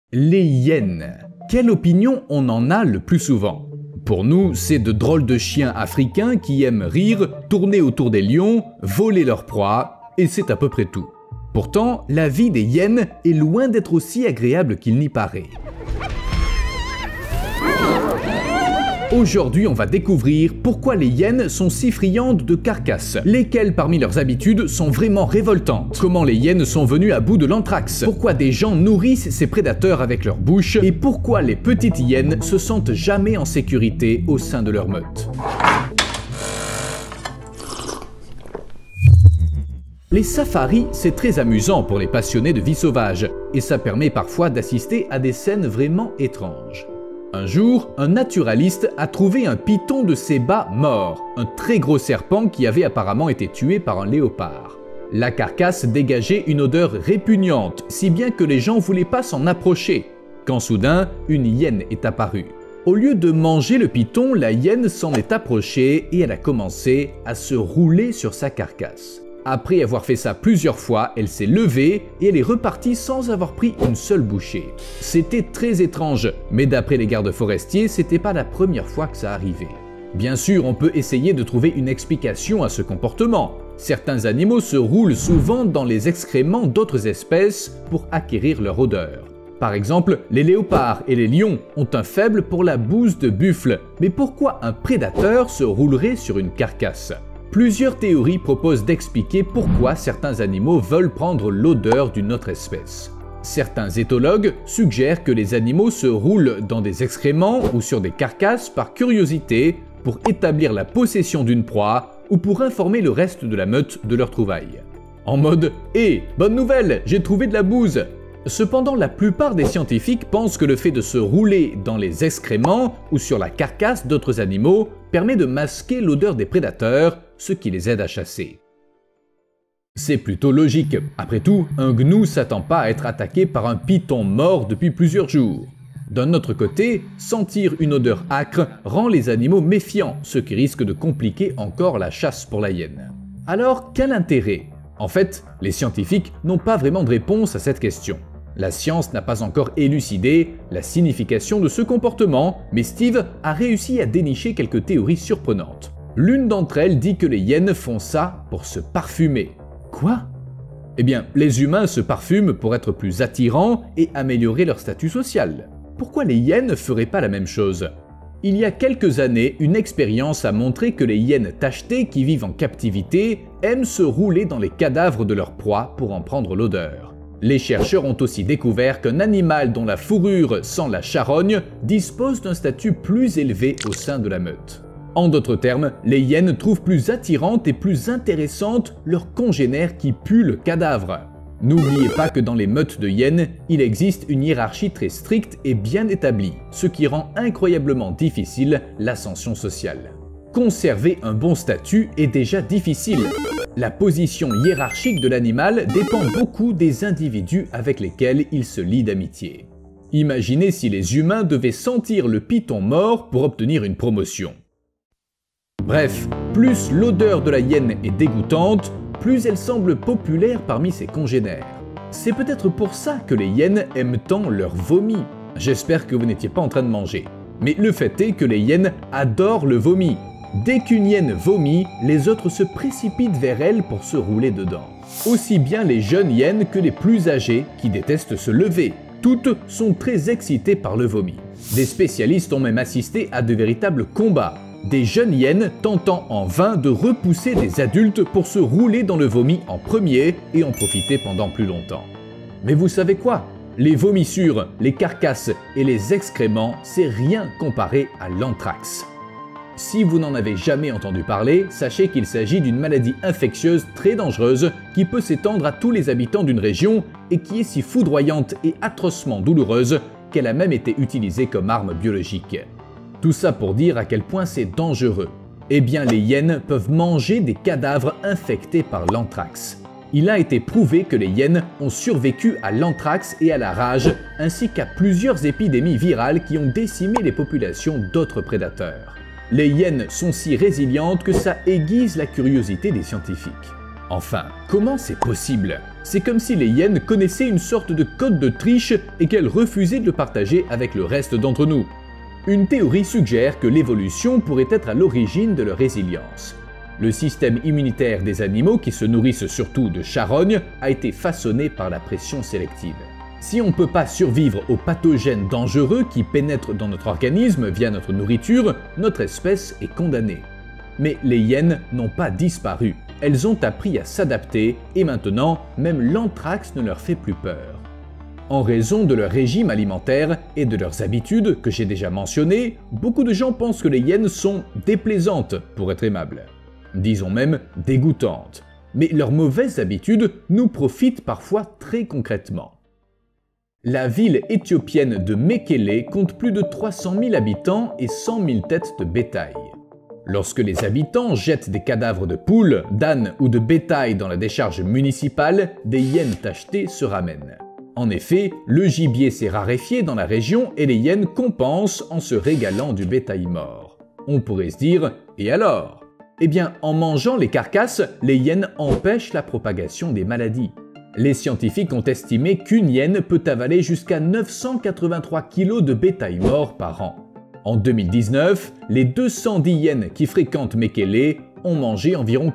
Les hyènes. Quelle opinion on en a le plus souvent? Pour nous, c'est de drôles de chiens africains qui aiment rire, tourner autour des lions, voler leur proie, et c'est à peu près tout. Pourtant, la vie des hyènes est loin d'être aussi agréable qu'il n'y paraît. Aujourd'hui, on va découvrir pourquoi les hyènes sont si friandes de carcasses, lesquelles parmi leurs habitudes sont vraiment révoltantes, comment les hyènes sont venues à bout de l'anthrax, pourquoi des gens nourrissent ces prédateurs avec leur bouche et pourquoi les petites hyènes se sentent jamais en sécurité au sein de leur meute. Les safaris, c'est très amusant pour les passionnés de vie sauvage, et ça permet parfois d'assister à des scènes vraiment étranges. Un jour, un naturaliste a trouvé un python de ses bas mort, un très gros serpent qui avait apparemment été tué par un léopard. La carcasse dégageait une odeur répugnante, si bien que les gens ne voulaient pas s'en approcher, quand soudain, une hyène est apparue. Au lieu de manger le python, la hyène s'en est approchée et elle a commencé à se rouler sur sa carcasse. Après avoir fait ça plusieurs fois, elle s'est levée et elle est repartie sans avoir pris une seule bouchée. C'était très étrange, mais d'après les gardes forestiers, c'était pas la première fois que ça arrivait. Bien sûr, on peut essayer de trouver une explication à ce comportement. Certains animaux se roulent souvent dans les excréments d'autres espèces pour acquérir leur odeur. Par exemple, les léopards et les lions ont un faible pour la bouse de buffle, mais pourquoi un prédateur se roulerait sur une carcasse ? Plusieurs théories proposent d'expliquer pourquoi certains animaux veulent prendre l'odeur d'une autre espèce. Certains éthologues suggèrent que les animaux se roulent dans des excréments ou sur des carcasses par curiosité pour établir la possession d'une proie ou pour informer le reste de la meute de leurs trouvailles. En mode « Hé, bonne nouvelle, j'ai trouvé de la bouse !» Cependant, la plupart des scientifiques pensent que le fait de se rouler dans les excréments ou sur la carcasse d'autres animaux permet de masquer l'odeur des prédateurs, ce qui les aide à chasser. C'est plutôt logique. Après tout, un gnou s'attend pas à être attaqué par un python mort depuis plusieurs jours. D'un autre côté, sentir une odeur âcre rend les animaux méfiants, ce qui risque de compliquer encore la chasse pour la hyène. Alors, quel intérêt? En fait, les scientifiques n'ont pas vraiment de réponse à cette question. La science n'a pas encore élucidé la signification de ce comportement, mais Steve a réussi à dénicher quelques théories surprenantes. L'une d'entre elles dit que les hyènes font ça pour se parfumer. Quoi? Eh bien, les humains se parfument pour être plus attirants et améliorer leur statut social. Pourquoi les hyènes ne feraient pas la même chose? Il y a quelques années, une expérience a montré que les hyènes tachetées qui vivent en captivité aiment se rouler dans les cadavres de leur proie pour en prendre l'odeur. Les chercheurs ont aussi découvert qu'un animal dont la fourrure sent la charogne dispose d'un statut plus élevé au sein de la meute. En d'autres termes, les hyènes trouvent plus attirantes et plus intéressantes leurs congénères qui puent le cadavre. N'oubliez pas que dans les meutes de hyènes, il existe une hiérarchie très stricte et bien établie, ce qui rend incroyablement difficile l'ascension sociale. Conserver un bon statut est déjà difficile. La position hiérarchique de l'animal dépend beaucoup des individus avec lesquels il se lie d'amitié. Imaginez si les humains devaient sentir le python mort pour obtenir une promotion. Bref, plus l'odeur de la hyène est dégoûtante, plus elle semble populaire parmi ses congénères. C'est peut-être pour ça que les hyènes aiment tant leur vomi. J'espère que vous n'étiez pas en train de manger. Mais le fait est que les hyènes adorent le vomi. Dès qu'une hyène vomit, les autres se précipitent vers elle pour se rouler dedans. Aussi bien les jeunes hyènes que les plus âgées qui détestent se lever. Toutes sont très excitées par le vomi. Des spécialistes ont même assisté à de véritables combats. Des jeunes hyènes tentant en vain de repousser des adultes pour se rouler dans le vomi en premier et en profiter pendant plus longtemps. Mais vous savez quoi? Les vomissures, les carcasses et les excréments, c'est rien comparé à l'anthrax. Si vous n'en avez jamais entendu parler, sachez qu'il s'agit d'une maladie infectieuse très dangereuse qui peut s'étendre à tous les habitants d'une région et qui est si foudroyante et atrocement douloureuse qu'elle a même été utilisée comme arme biologique. Tout ça pour dire à quel point c'est dangereux. Eh bien, les hyènes peuvent manger des cadavres infectés par l'anthrax. Il a été prouvé que les hyènes ont survécu à l'anthrax et à la rage, ainsi qu'à plusieurs épidémies virales qui ont décimé les populations d'autres prédateurs. Les hyènes sont si résilientes que ça aiguise la curiosité des scientifiques. Enfin, comment c'est possible? C'est comme si les hyènes connaissaient une sorte de code de triche et qu'elles refusaient de le partager avec le reste d'entre nous. Une théorie suggère que l'évolution pourrait être à l'origine de leur résilience. Le système immunitaire des animaux qui se nourrissent surtout de charognes a été façonné par la pression sélective. Si on ne peut pas survivre aux pathogènes dangereux qui pénètrent dans notre organisme via notre nourriture, notre espèce est condamnée. Mais les hyènes n'ont pas disparu. Elles ont appris à s'adapter et maintenant, même l'anthrax ne leur fait plus peur. En raison de leur régime alimentaire et de leurs habitudes que j'ai déjà mentionnées, beaucoup de gens pensent que les hyènes sont déplaisantes, pour être aimable. Disons même dégoûtantes. Mais leurs mauvaises habitudes nous profitent parfois très concrètement. La ville éthiopienne de Mekele compte plus de 300 000 habitants et 100 000 têtes de bétail. Lorsque les habitants jettent des cadavres de poules, d'ânes ou de bétail dans la décharge municipale, des hyènes tachetées se ramènent. En effet, le gibier s'est raréfié dans la région et les hyènes compensent en se régalant du bétail mort. On pourrait se dire « et alors ?» Eh bien, en mangeant les carcasses, les hyènes empêchent la propagation des maladies. Les scientifiques ont estimé qu'une hyène peut avaler jusqu'à 983 kg de bétail mort par an. En 2019, les 210 hyènes qui fréquentent Mekele ont mangé environ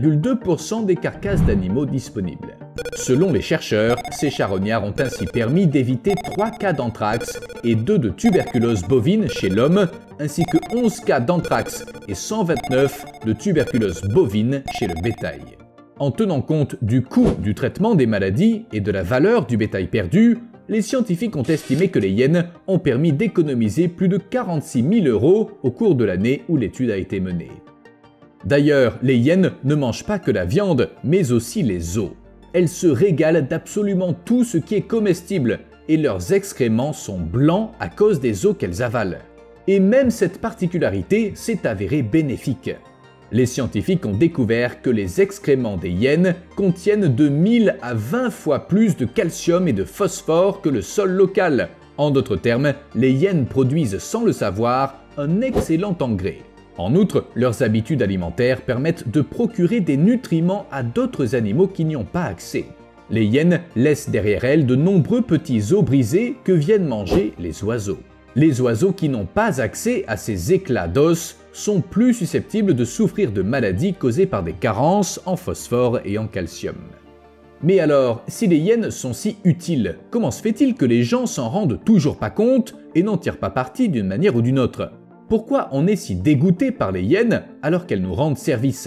4,2% des carcasses d'animaux disponibles. Selon les chercheurs, ces charognards ont ainsi permis d'éviter 3 cas d'anthrax et 2 de tuberculose bovine chez l'homme, ainsi que 11 cas d'anthrax et 129 de tuberculose bovine chez le bétail. En tenant compte du coût du traitement des maladies et de la valeur du bétail perdu, les scientifiques ont estimé que les hyènes ont permis d'économiser plus de 46 000 € au cours de l'année où l'étude a été menée. D'ailleurs, les hyènes ne mangent pas que la viande, mais aussi les os. Elles se régalent d'absolument tout ce qui est comestible, et leurs excréments sont blancs à cause des os qu'elles avalent. Et même cette particularité s'est avérée bénéfique. Les scientifiques ont découvert que les excréments des hyènes contiennent de 1000 à 20 fois plus de calcium et de phosphore que le sol local. En d'autres termes, les hyènes produisent sans le savoir un excellent engrais. En outre, leurs habitudes alimentaires permettent de procurer des nutriments à d'autres animaux qui n'y ont pas accès. Les hyènes laissent derrière elles de nombreux petits os brisés que viennent manger les oiseaux. Les oiseaux qui n'ont pas accès à ces éclats d'os sont plus susceptibles de souffrir de maladies causées par des carences en phosphore et en calcium. Mais alors, si les hyènes sont si utiles, comment se fait-il que les gens s'en rendent toujours pas compte et n'en tirent pas parti d'une manière ou d'une autre? Pourquoi on est si dégoûté par les hyènes alors qu'elles nous rendent service?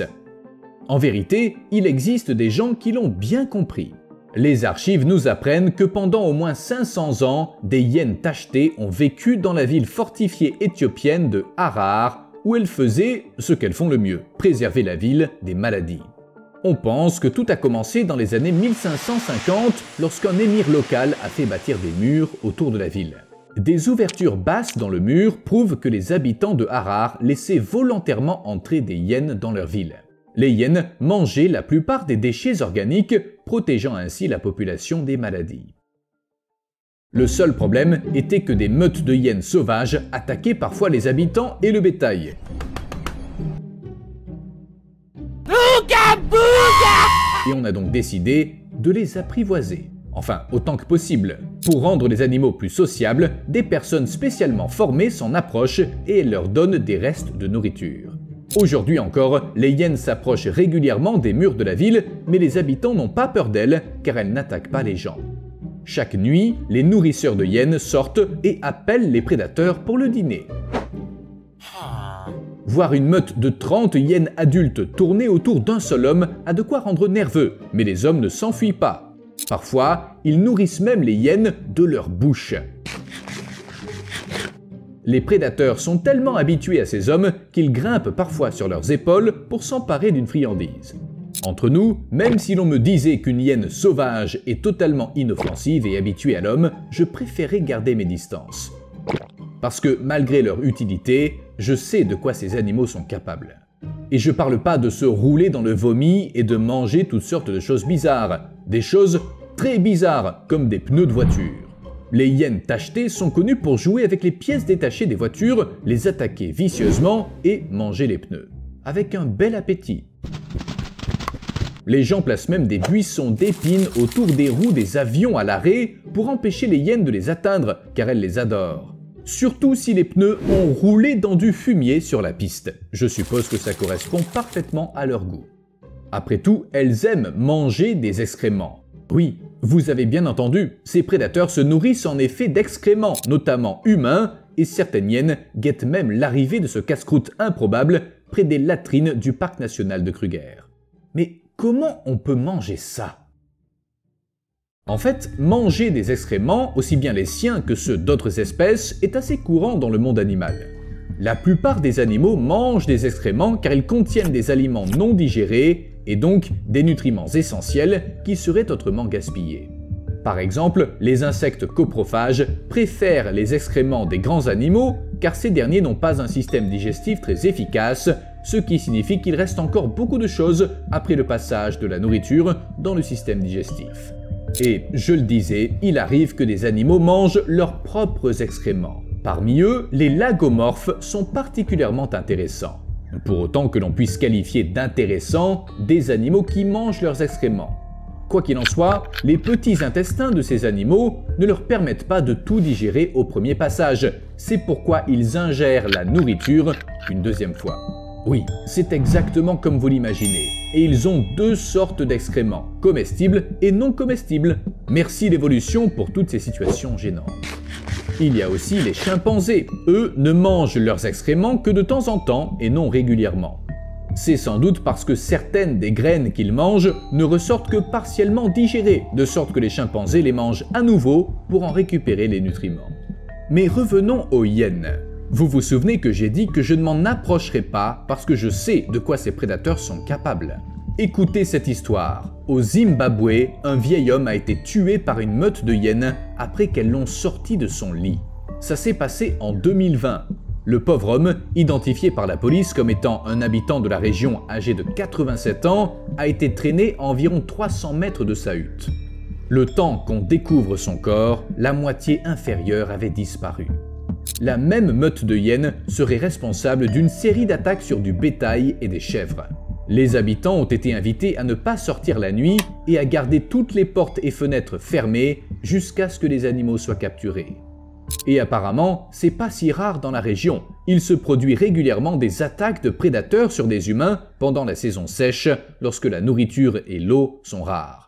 En vérité, il existe des gens qui l'ont bien compris. Les archives nous apprennent que pendant au moins 500 ans, des hyènes tachetées ont vécu dans la ville fortifiée éthiopienne de Harar, où elles faisaient ce qu'elles font le mieux, préserver la ville des maladies. On pense que tout a commencé dans les années 1550 lorsqu'un émir local a fait bâtir des murs autour de la ville. Des ouvertures basses dans le mur prouvent que les habitants de Harar laissaient volontairement entrer des hyènes dans leur ville. Les hyènes mangeaient la plupart des déchets organiques, protégeant ainsi la population des maladies. Le seul problème était que des meutes de hyènes sauvages attaquaient parfois les habitants et le bétail. Bouga bouga! Et on a donc décidé de les apprivoiser. Enfin, autant que possible. Pour rendre les animaux plus sociables, des personnes spécialement formées s'en approchent et elles leur donnent des restes de nourriture. Aujourd'hui encore, les hyènes s'approchent régulièrement des murs de la ville, mais les habitants n'ont pas peur d'elles car elles n'attaquent pas les gens. Chaque nuit, les nourrisseurs de hyènes sortent et appellent les prédateurs pour le dîner. Voir une meute de 30 hyènes adultes tourner autour d'un seul homme a de quoi rendre nerveux, mais les hommes ne s'enfuient pas. Parfois, ils nourrissent même les hyènes de leur bouche. Les prédateurs sont tellement habitués à ces hommes qu'ils grimpent parfois sur leurs épaules pour s'emparer d'une friandise. Entre nous, même si l'on me disait qu'une hyène sauvage est totalement inoffensive et habituée à l'homme, je préférais garder mes distances. Parce que malgré leur utilité, je sais de quoi ces animaux sont capables. Et je parle pas de se rouler dans le vomi et de manger toutes sortes de choses bizarres, des choses très bizarres comme des pneus de voiture. Les hyènes tachetées sont connues pour jouer avec les pièces détachées des voitures, les attaquer vicieusement et manger les pneus. Avec un bel appétit. Les gens placent même des buissons d'épines autour des roues des avions à l'arrêt pour empêcher les hyènes de les atteindre, car elles les adorent. Surtout si les pneus ont roulé dans du fumier sur la piste. Je suppose que ça correspond parfaitement à leur goût. Après tout, elles aiment manger des excréments. Oui, vous avez bien entendu, ces prédateurs se nourrissent en effet d'excréments, notamment humains, et certaines hyènes guettent même l'arrivée de ce casse-croûte improbable près des latrines du parc national de Kruger. Mais comment on peut manger ça? En fait, manger des excréments, aussi bien les siens que ceux d'autres espèces, est assez courant dans le monde animal. La plupart des animaux mangent des excréments car ils contiennent des aliments non digérés et donc des nutriments essentiels qui seraient autrement gaspillés. Par exemple, les insectes coprophages préfèrent les excréments des grands animaux car ces derniers n'ont pas un système digestif très efficace, ce qui signifie qu'il reste encore beaucoup de choses après le passage de la nourriture dans le système digestif. Et, je le disais, il arrive que des animaux mangent leurs propres excréments. Parmi eux, les lagomorphes sont particulièrement intéressants. Pour autant que l'on puisse qualifier d'intéressants des animaux qui mangent leurs excréments. Quoi qu'il en soit, les petits intestins de ces animaux ne leur permettent pas de tout digérer au premier passage. C'est pourquoi ils ingèrent la nourriture une deuxième fois. Oui, c'est exactement comme vous l'imaginez. Et ils ont deux sortes d'excréments, comestibles et non comestibles. Merci l'évolution pour toutes ces situations gênantes. Il y a aussi les chimpanzés. Eux ne mangent leurs excréments que de temps en temps et non régulièrement. C'est sans doute parce que certaines des graines qu'ils mangent ne ressortent que partiellement digérées, de sorte que les chimpanzés les mangent à nouveau pour en récupérer les nutriments. Mais revenons aux hyènes. Vous vous souvenez que j'ai dit que je ne m'en approcherai pas parce que je sais de quoi ces prédateurs sont capables. Écoutez cette histoire. Au Zimbabwe, un vieil homme a été tué par une meute de hyènes après qu'elles l'ont sorti de son lit. Ça s'est passé en 2020. Le pauvre homme, identifié par la police comme étant un habitant de la région âgé de 87 ans, a été traîné à environ 300 mètres de sa hutte. Le temps qu'on découvre son corps, la moitié inférieure avait disparu. La même meute de hyènes serait responsable d'une série d'attaques sur du bétail et des chèvres. Les habitants ont été invités à ne pas sortir la nuit et à garder toutes les portes et fenêtres fermées jusqu'à ce que les animaux soient capturés. Et apparemment, c'est pas si rare dans la région. Il se produit régulièrement des attaques de prédateurs sur des humains pendant la saison sèche, lorsque la nourriture et l'eau sont rares.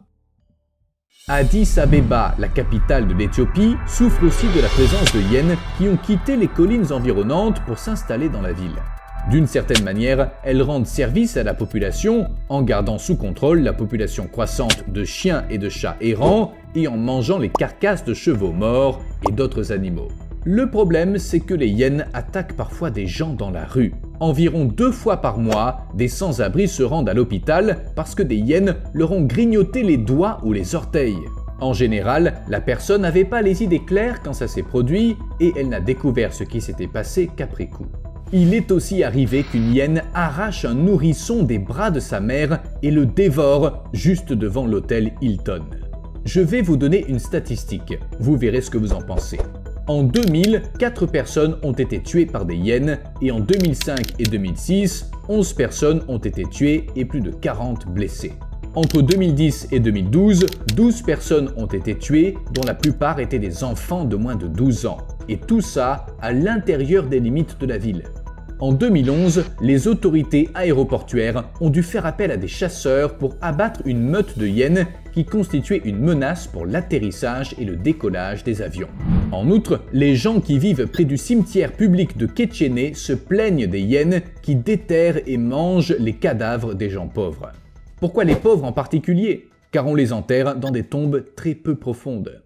Addis Abeba, la capitale de l'Éthiopie, souffre aussi de la présence de hyènes qui ont quitté les collines environnantes pour s'installer dans la ville. D'une certaine manière, elles rendent service à la population en gardant sous contrôle la population croissante de chiens et de chats errants et en mangeant les carcasses de chevaux morts et d'autres animaux. Le problème, c'est que les hyènes attaquent parfois des gens dans la rue. Environ 2 fois par mois, des sans-abri se rendent à l'hôpital parce que des hyènes leur ont grignoté les doigts ou les orteils. En général, la personne n'avait pas les idées claires quand ça s'est produit et elle n'a découvert ce qui s'était passé qu'après coup. Il est aussi arrivé qu'une hyène arrache un nourrisson des bras de sa mère et le dévore juste devant l'hôtel Hilton. Je vais vous donner une statistique, vous verrez ce que vous en pensez. En 2000, 4 personnes ont été tuées par des hyènes et en 2005 et 2006, 11 personnes ont été tuées et plus de 40 blessées. Entre 2010 et 2012, 12 personnes ont été tuées, dont la plupart étaient des enfants de moins de 12 ans. Et tout ça à l'intérieur des limites de la ville. En 2011, les autorités aéroportuaires ont dû faire appel à des chasseurs pour abattre une meute de hyènes qui constituait une menace pour l'atterrissage et le décollage des avions. En outre, les gens qui vivent près du cimetière public de Ketchéné se plaignent des hyènes qui déterrent et mangent les cadavres des gens pauvres. Pourquoi les pauvres en particulier? Car on les enterre dans des tombes très peu profondes.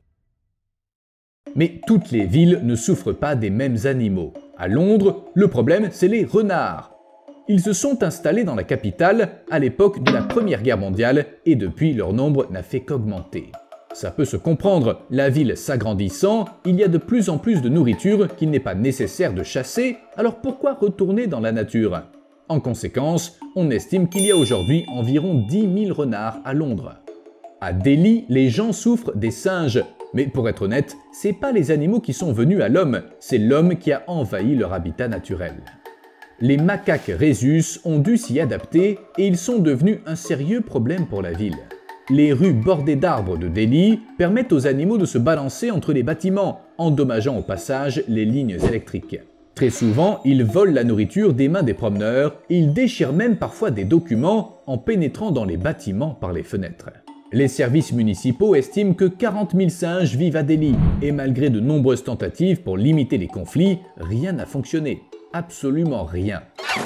Mais toutes les villes ne souffrent pas des mêmes animaux. À Londres, le problème, c'est les renards. Ils se sont installés dans la capitale à l'époque de la Première Guerre mondiale et depuis leur nombre n'a fait qu'augmenter. Ça peut se comprendre, la ville s'agrandissant, il y a de plus en plus de nourriture qu'il n'est pas nécessaire de chasser, alors pourquoi retourner dans la nature? En conséquence, on estime qu'il y a aujourd'hui environ 10 000 renards à Londres. À Delhi, les gens souffrent des singes. Mais pour être honnête, c'est pas les animaux qui sont venus à l'homme, c'est l'homme qui a envahi leur habitat naturel. Les macaques rhésus ont dû s'y adapter et ils sont devenus un sérieux problème pour la ville. Les rues bordées d'arbres de Delhi permettent aux animaux de se balancer entre les bâtiments, endommageant au passage les lignes électriques. Très souvent, ils volent la nourriture des mains des promeneurs et ils déchirent même parfois des documents en pénétrant dans les bâtiments par les fenêtres. Les services municipaux estiment que 40 000 singes vivent à Delhi et malgré de nombreuses tentatives pour limiter les conflits, rien n'a fonctionné. Absolument rien.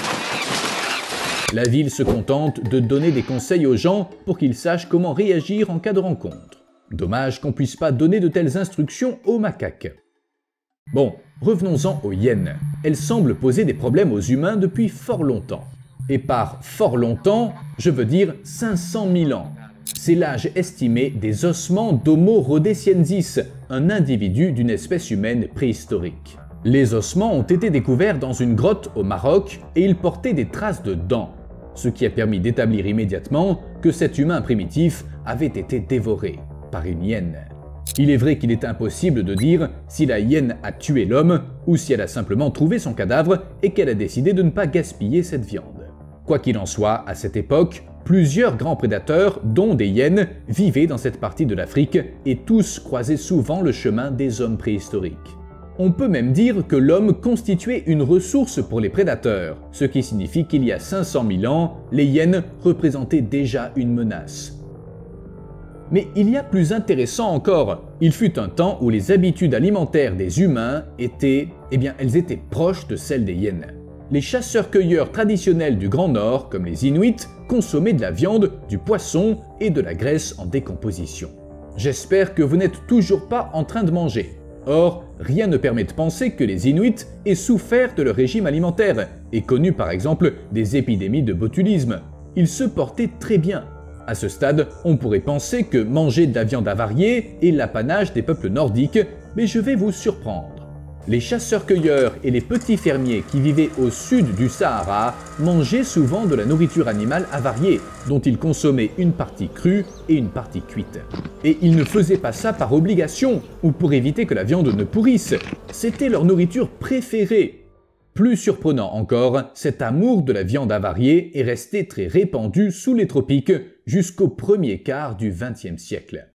La ville se contente de donner des conseils aux gens pour qu'ils sachent comment réagir en cas de rencontre. Dommage qu'on puisse pas donner de telles instructions aux macaques. Bon, revenons-en aux hyènes. Elles semblent poser des problèmes aux humains depuis fort longtemps. Et par fort longtemps, je veux dire 500 000 ans. C'est l'âge estimé des ossements d'Homo rhodesiensis, un individu d'une espèce humaine préhistorique. Les ossements ont été découverts dans une grotte au Maroc et ils portaient des traces de dents, ce qui a permis d'établir immédiatement que cet humain primitif avait été dévoré par une hyène. Il est vrai qu'il est impossible de dire si la hyène a tué l'homme ou si elle a simplement trouvé son cadavre et qu'elle a décidé de ne pas gaspiller cette viande. Quoi qu'il en soit, à cette époque, plusieurs grands prédateurs, dont des hyènes, vivaient dans cette partie de l'Afrique et tous croisaient souvent le chemin des hommes préhistoriques. On peut même dire que l'homme constituait une ressource pour les prédateurs, ce qui signifie qu'il y a 500 000 ans, les hyènes représentaient déjà une menace. Mais il y a plus intéressant encore. Il fut un temps où les habitudes alimentaires des humains étaient, elles étaient proches de celles des hyènes. Les chasseurs-cueilleurs traditionnels du Grand Nord, comme les Inuits, consommaient de la viande, du poisson et de la graisse en décomposition. J'espère que vous n'êtes toujours pas en train de manger. Or, rien ne permet de penser que les Inuits aient souffert de leur régime alimentaire et connu par exemple des épidémies de botulisme. Ils se portaient très bien. À ce stade, on pourrait penser que manger de la viande avariée est l'apanage des peuples nordiques, mais je vais vous surprendre. Les chasseurs-cueilleurs et les petits fermiers qui vivaient au sud du Sahara mangeaient souvent de la nourriture animale avariée, dont ils consommaient une partie crue et une partie cuite. Et ils ne faisaient pas ça par obligation ou pour éviter que la viande ne pourrisse. C'était leur nourriture préférée. Plus surprenant encore, cet amour de la viande avariée est resté très répandu sous les tropiques jusqu'au premier quart du XXe siècle.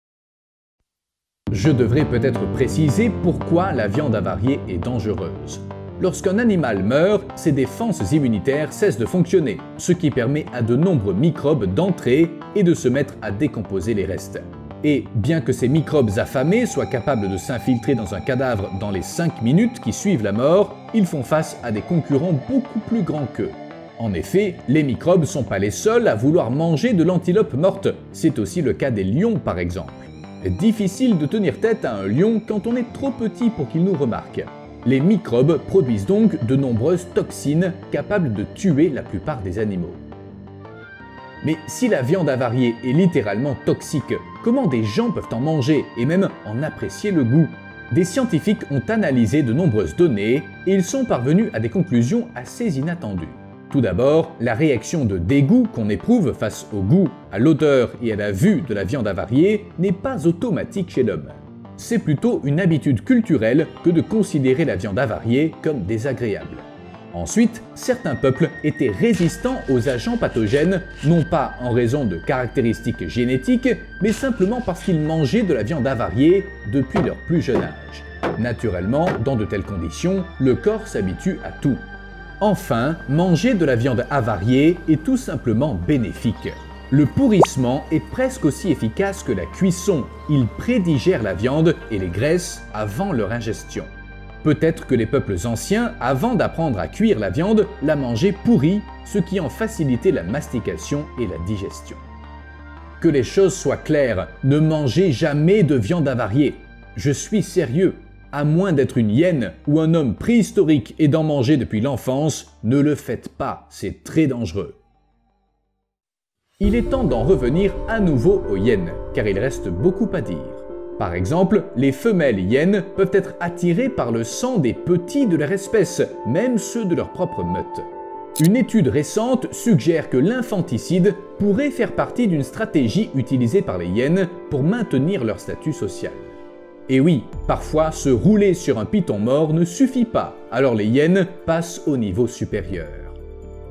Je devrais peut-être préciser pourquoi la viande avariée est dangereuse. Lorsqu'un animal meurt, ses défenses immunitaires cessent de fonctionner, ce qui permet à de nombreux microbes d'entrer et de se mettre à décomposer les restes. Et bien que ces microbes affamés soient capables de s'infiltrer dans un cadavre dans les 5 minutes qui suivent la mort, ils font face à des concurrents beaucoup plus grands qu'eux. En effet, les microbes ne sont pas les seuls à vouloir manger de l'antilope morte, c'est aussi le cas des lions par exemple. Difficile de tenir tête à un lion quand on est trop petit pour qu'il nous remarque. Les microbes produisent donc de nombreuses toxines capables de tuer la plupart des animaux. Mais si la viande avariée est littéralement toxique, comment des gens peuvent en manger et même en apprécier le goût? Des scientifiques ont analysé de nombreuses données et ils sont parvenus à des conclusions assez inattendues. Tout d'abord, la réaction de dégoût qu'on éprouve face au goût, à l'odeur et à la vue de la viande avariée n'est pas automatique chez l'homme. C'est plutôt une habitude culturelle que de considérer la viande avariée comme désagréable. Ensuite, certains peuples étaient résistants aux agents pathogènes, non pas en raison de caractéristiques génétiques, mais simplement parce qu'ils mangeaient de la viande avariée depuis leur plus jeune âge. Naturellement, dans de telles conditions, le corps s'habitue à tout. Enfin, manger de la viande avariée est tout simplement bénéfique. Le pourrissement est presque aussi efficace que la cuisson. Il prédigère la viande et les graisses avant leur ingestion. Peut-être que les peuples anciens, avant d'apprendre à cuire la viande, la mangeaient pourrie, ce qui en facilitait la mastication et la digestion. Que les choses soient claires, ne mangez jamais de viande avariée. Je suis sérieux. À moins d'être une hyène ou un homme préhistorique et d'en manger depuis l'enfance, ne le faites pas, c'est très dangereux. Il est temps d'en revenir à nouveau aux hyènes, car il reste beaucoup à dire. Par exemple, les femelles hyènes peuvent être attirées par le sang des petits de leur espèce, même ceux de leur propre meute. Une étude récente suggère que l'infanticide pourrait faire partie d'une stratégie utilisée par les hyènes pour maintenir leur statut social. Et oui, parfois se rouler sur un python mort ne suffit pas, alors les hyènes passent au niveau supérieur.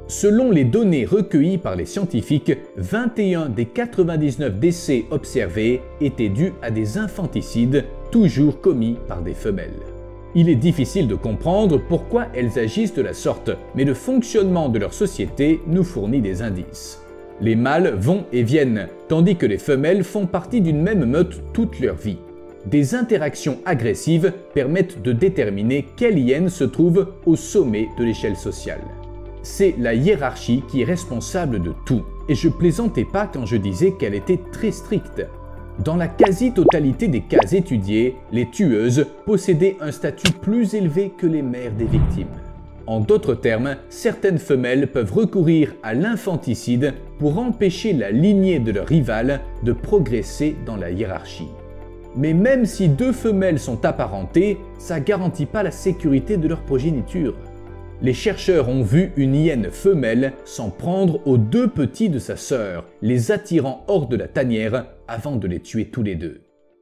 Selon les données recueillies par les scientifiques, 21 des 99 décès observés étaient dus à des infanticides, toujours commis par des femelles. Il est difficile de comprendre pourquoi elles agissent de la sorte, mais le fonctionnement de leur société nous fournit des indices. Les mâles vont et viennent, tandis que les femelles font partie d'une même meute toute leur vie. Des interactions agressives permettent de déterminer quelle hyène se trouve au sommet de l'échelle sociale. C'est la hiérarchie qui est responsable de tout, et je plaisantais pas quand je disais qu'elle était très stricte. Dans la quasi-totalité des cas étudiés, les tueuses possédaient un statut plus élevé que les mères des victimes. En d'autres termes, certaines femelles peuvent recourir à l'infanticide pour empêcher la lignée de leur rivale de progresser dans la hiérarchie. Mais même si deux femelles sont apparentées, ça garantit pas la sécurité de leur progéniture. Les chercheurs ont vu une hyène femelle s'en prendre aux deux petits de sa sœur, les attirant hors de la tanière avant de les tuer tous les deux.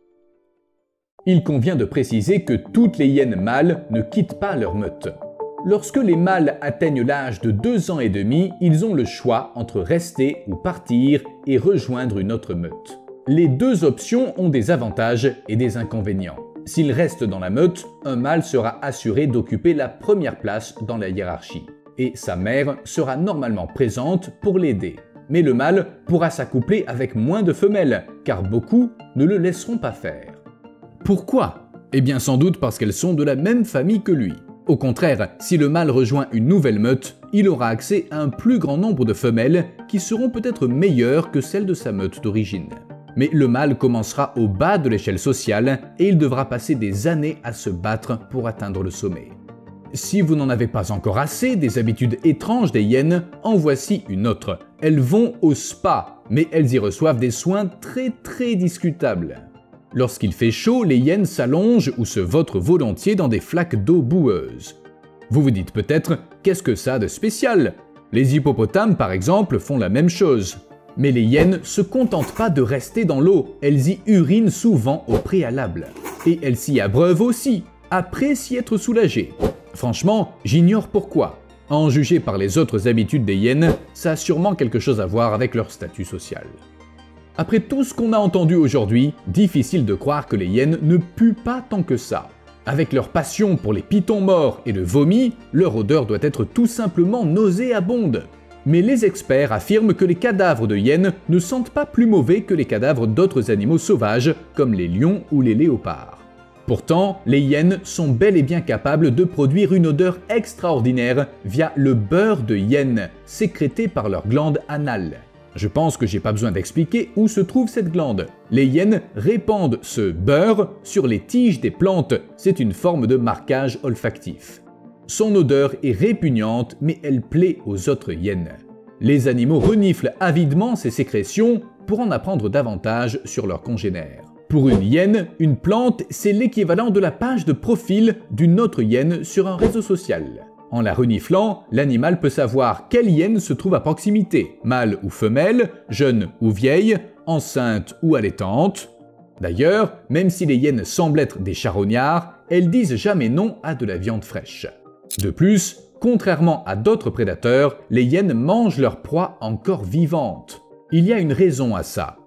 Il convient de préciser que toutes les hyènes mâles ne quittent pas leur meute. Lorsque les mâles atteignent l'âge de 2 ans et demi, ils ont le choix entre rester ou partir et rejoindre une autre meute. Les deux options ont des avantages et des inconvénients. S'il reste dans la meute, un mâle sera assuré d'occuper la première place dans la hiérarchie, et sa mère sera normalement présente pour l'aider. Mais le mâle pourra s'accoupler avec moins de femelles, car beaucoup ne le laisseront pas faire. Pourquoi? Eh bien sans doute parce qu'elles sont de la même famille que lui. Au contraire, si le mâle rejoint une nouvelle meute, il aura accès à un plus grand nombre de femelles qui seront peut-être meilleures que celles de sa meute d'origine. Mais le mâle commencera au bas de l'échelle sociale et il devra passer des années à se battre pour atteindre le sommet. Si vous n'en avez pas encore assez des habitudes étranges des hyènes, en voici une autre. Elles vont au spa, mais elles y reçoivent des soins très discutables. Lorsqu'il fait chaud, les hyènes s'allongent ou se vautrent volontiers dans des flaques d'eau boueuse. Vous vous dites peut-être, qu'est-ce que ça a de spécial? Les hippopotames par exemple font la même chose. Mais les hyènes se contentent pas de rester dans l'eau, elles y urinent souvent au préalable. Et elles s'y abreuvent aussi, après s'y être soulagées. Franchement, j'ignore pourquoi. À en juger par les autres habitudes des hyènes, ça a sûrement quelque chose à voir avec leur statut social. Après tout ce qu'on a entendu aujourd'hui, difficile de croire que les hyènes ne puent pas tant que ça. Avec leur passion pour les pitons morts et le vomi, leur odeur doit être tout simplement nauséabonde. Mais les experts affirment que les cadavres de hyènes ne sentent pas plus mauvais que les cadavres d'autres animaux sauvages, comme les lions ou les léopards. Pourtant, les hyènes sont bel et bien capables de produire une odeur extraordinaire via le beurre de hyène, sécrété par leur glande anale. Je pense que j'ai pas besoin d'expliquer où se trouve cette glande. Les hyènes répandent ce beurre sur les tiges des plantes, c'est une forme de marquage olfactif. Son odeur est répugnante, mais elle plaît aux autres hyènes. Les animaux reniflent avidement ces sécrétions pour en apprendre davantage sur leurs congénères. Pour une hyène, une plante, c'est l'équivalent de la page de profil d'une autre hyène sur un réseau social. En la reniflant, l'animal peut savoir quelle hyène se trouve à proximité, mâle ou femelle, jeune ou vieille, enceinte ou allaitante. D'ailleurs, même si les hyènes semblent être des charognards, elles disent jamais non à de la viande fraîche. De plus, contrairement à d'autres prédateurs, les hyènes mangent leur proie encore vivante. Il y a une raison à ça.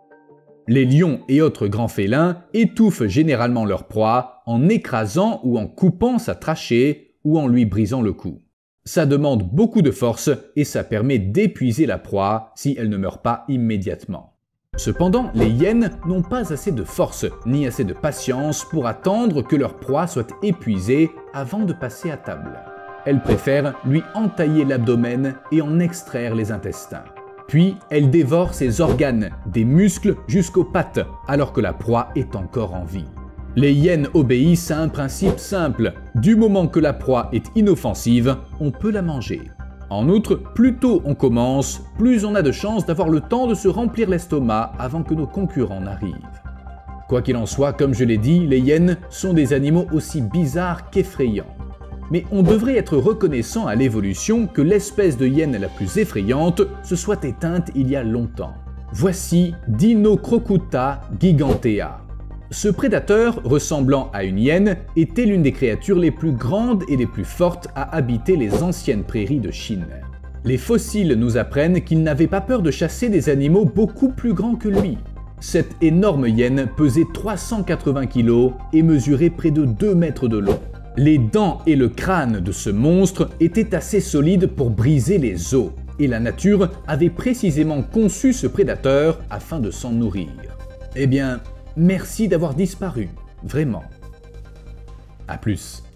Les lions et autres grands félins étouffent généralement leur proie en écrasant ou en coupant sa trachée ou en lui brisant le cou. Ça demande beaucoup de force et ça permet d'épuiser la proie si elle ne meurt pas immédiatement. Cependant, les hyènes n'ont pas assez de force ni assez de patience pour attendre que leur proie soit épuisée avant de passer à table. Elles préfèrent lui entailler l'abdomen et en extraire les intestins. Puis, elles dévorent ses organes, des muscles jusqu'aux pattes, alors que la proie est encore en vie. Les hyènes obéissent à un principe simple. Du moment que la proie est inoffensive, on peut la manger. En outre, plus tôt on commence, plus on a de chances d'avoir le temps de se remplir l'estomac avant que nos concurrents n'arrivent. Quoi qu'il en soit, comme je l'ai dit, les hyènes sont des animaux aussi bizarres qu'effrayants. Mais on devrait être reconnaissant à l'évolution que l'espèce de hyène la plus effrayante se soit éteinte il y a longtemps. Voici Dinocrocuta gigantea. Ce prédateur, ressemblant à une hyène, était l'une des créatures les plus grandes et les plus fortes à habiter les anciennes prairies de Chine. Les fossiles nous apprennent qu'il n'avait pas peur de chasser des animaux beaucoup plus grands que lui. Cette énorme hyène pesait 380 kg et mesurait près de 2 mètres de long. Les dents et le crâne de ce monstre étaient assez solides pour briser les os, et la nature avait précisément conçu ce prédateur afin de s'en nourrir. Eh bien, merci d'avoir disparu, vraiment. À plus.